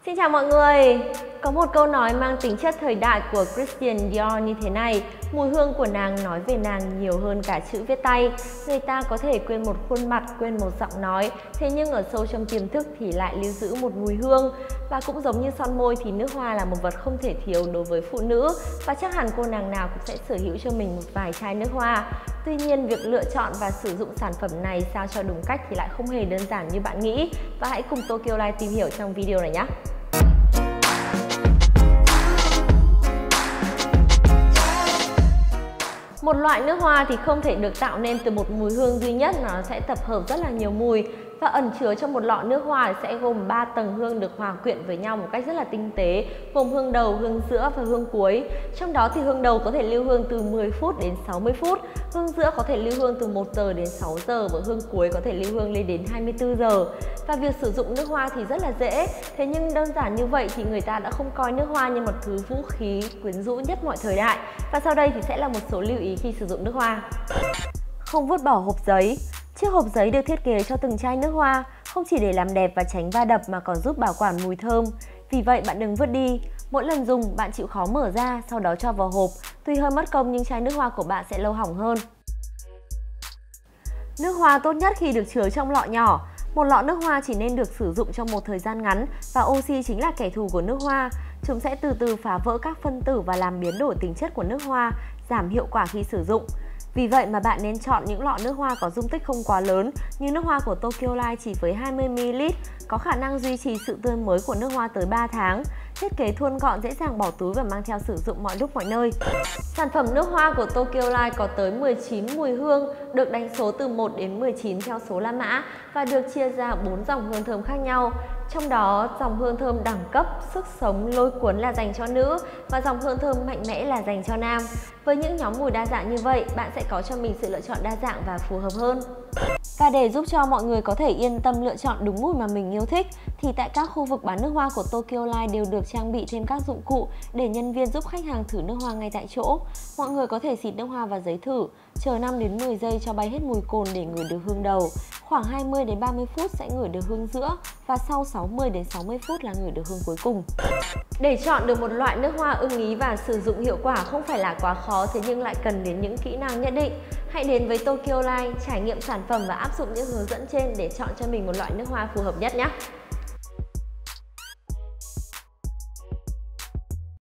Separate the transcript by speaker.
Speaker 1: Xin chào mọi người! Có một câu nói mang tính chất thời đại của Christian Dior như thế này: mùi hương của nàng nói về nàng nhiều hơn cả chữ viết tay. Người ta có thể quên một khuôn mặt, quên một giọng nói, thế nhưng ở sâu trong tiềm thức thì lại lưu giữ một mùi hương. Và cũng giống như son môi thì nước hoa là một vật không thể thiếu đối với phụ nữ, và chắc hẳn cô nàng nào cũng sẽ sở hữu cho mình một vài chai nước hoa. Tuy nhiên, việc lựa chọn và sử dụng sản phẩm này sao cho đúng cách thì lại không hề đơn giản như bạn nghĩ. Và hãy cùng Tokyo Light tìm hiểu trong video này nhé! Một loại nước hoa thì không thể được tạo nên từ một mùi hương duy nhất, mà nó sẽ tập hợp rất là nhiều mùi. Và ẩn chứa trong một lọ nước hoa sẽ gồm 3 tầng hương được hòa quyện với nhau một cách rất là tinh tế, gồm hương đầu, hương giữa và hương cuối. Trong đó thì hương đầu có thể lưu hương từ 10 phút đến 60 phút, hương giữa có thể lưu hương từ 1 giờ đến 6 giờ và hương cuối có thể lưu hương lên đến 24 giờ. Và việc sử dụng nước hoa thì rất là dễ, thế nhưng đơn giản như vậy thì người ta đã không coi nước hoa như một thứ vũ khí quyến rũ nhất mọi thời đại. Và sau đây thì sẽ là một số lưu ý khi sử dụng nước hoa. Không vứt bỏ hộp giấy. Chiếc hộp giấy được thiết kế cho từng chai nước hoa, không chỉ để làm đẹp và tránh va đập mà còn giúp bảo quản mùi thơm. Vì vậy bạn đừng vứt đi. Mỗi lần dùng bạn chịu khó mở ra, sau đó cho vào hộp. Tuy hơi mất công nhưng chai nước hoa của bạn sẽ lâu hỏng hơn. Nước hoa tốt nhất khi được chứa trong lọ nhỏ. Một lọ nước hoa chỉ nên được sử dụng trong một thời gian ngắn, và oxy chính là kẻ thù của nước hoa. Chúng sẽ từ từ phá vỡ các phân tử và làm biến đổi tính chất của nước hoa, giảm hiệu quả khi sử dụng. Vì vậy mà bạn nên chọn những lọ nước hoa có dung tích không quá lớn, như nước hoa của Tokyo Light chỉ với 20ml, có khả năng duy trì sự tươi mới của nước hoa tới 3 tháng. Thiết kế thon gọn, dễ dàng bỏ túi và mang theo sử dụng mọi lúc mọi nơi. Sản phẩm nước hoa của Tokyo Light có tới 19 mùi hương, được đánh số từ 1 đến 19 theo số La Mã và được chia ra 4 dòng hương thơm khác nhau. Trong đó, dòng hương thơm đẳng cấp, sức sống, lôi cuốn là dành cho nữ, và dòng hương thơm mạnh mẽ là dành cho nam. Với những nhóm mùi đa dạng như vậy, bạn sẽ có cho mình sự lựa chọn đa dạng và phù hợp hơn. Và để giúp cho mọi người có thể yên tâm lựa chọn đúng mùi mà mình yêu thích, thì tại các khu vực bán nước hoa của Tokyo Light đều được trang bị thêm các dụng cụ để nhân viên giúp khách hàng thử nước hoa ngay tại chỗ. Mọi người có thể xịt nước hoa vào giấy thử, chờ 5 đến 10 giây cho bay hết mùi cồn để ngửi được hương đầu. Khoảng 20 đến 30 phút sẽ ngửi được hương giữa, và sau 60 đến 60 phút là ngửi được hương cuối cùng. Để chọn được một loại nước hoa ưng ý và sử dụng hiệu quả không phải là quá khó, thế nhưng lại cần đến những kỹ năng nhất định. Hãy đến với Tokyo Light, trải nghiệm sản phẩm và áp dụng những hướng dẫn trên để chọn cho mình một loại nước hoa phù hợp nhất nhé!